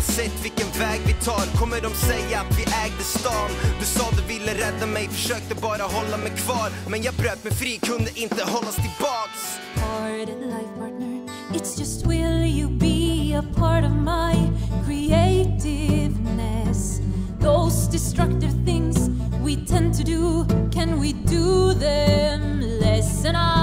Oavsett vilken väg vi tar kommer de säga att vi ägde stan. Du sa du ville rädda mig, försökte bara hålla mig kvar. Men jag bröt mig fri, kunde inte hållas tillbaks. Hard in life, partner, it's just will you be a part of my creativeness? Those destructive things we tend to do, can we do them less? And